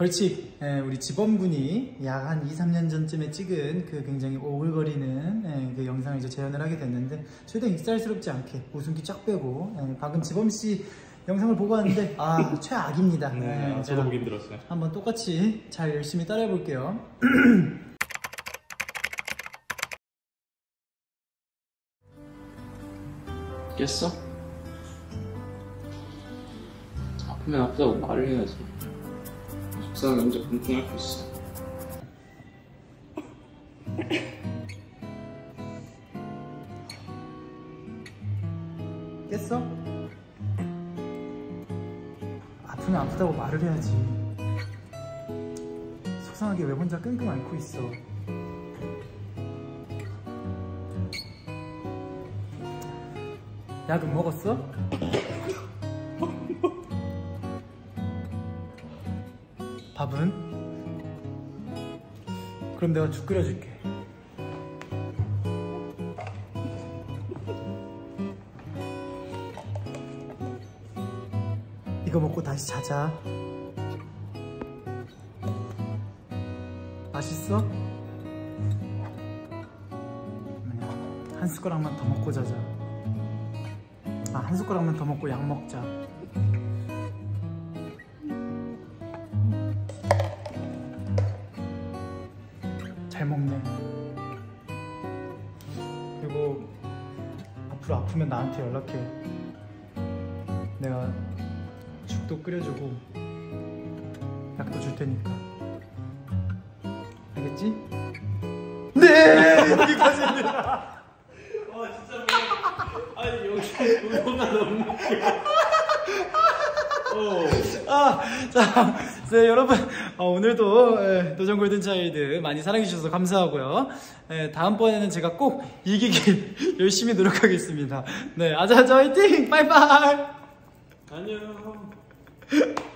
벌칙, 우리 지범군이 약 한 2-3년 전쯤에 찍은 그 굉장히 오글거리는 그 영상을 이제 재현을 하게 됐는데 최대한 익살스럽지 않게 웃음기 쫙 빼고 방금 지범씨 영상을 보고 왔는데 아 최악입니다. 네, 저도 보기 힘들었어요. 한번 똑같이 잘 열심히 따라해 볼게요. 깼어? 아프면 아프다고 말을 해야지. 속상하게 혼자 붕붕 앓고 있어. 깼어? 아프면 아프다고 말을 해야지. 속상하게 왜 혼자 끙끙 앓고 있어. 약은 먹었어? 밥은? 그럼 내가 죽 끓여줄게. 이거 먹고 다시 자자. 맛있어? 한 숟가락만 더 먹고 자자. 한 숟가락만 더 먹고 약 먹자. 잘 먹네. 그리고 앞으로 아프면 나한테 연락해. 내가 죽도 끓여주고 약도 줄 테니까. 알겠지? 네! 여기까지입니다. 진짜 아니 여기 우도가 너무 자, 네, 여러분 오늘도 도전 골든차일드 많이 사랑해주셔서 감사하고요. 다음번에는 제가 꼭 이기길 열심히 노력하겠습니다. 네, 아자아자 화이팅! 빠이빠이! 안녕.